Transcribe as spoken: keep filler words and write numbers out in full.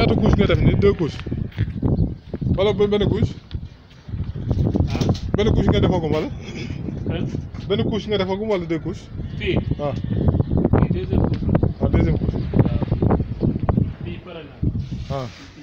ñaata couche nga def ni deux couches wala benn couche ah benn couche nga defagum wala kan benn couche nga defagum wala deux couches fii ah fii deuxième couche ah deuxième couche waaw fii pare na ah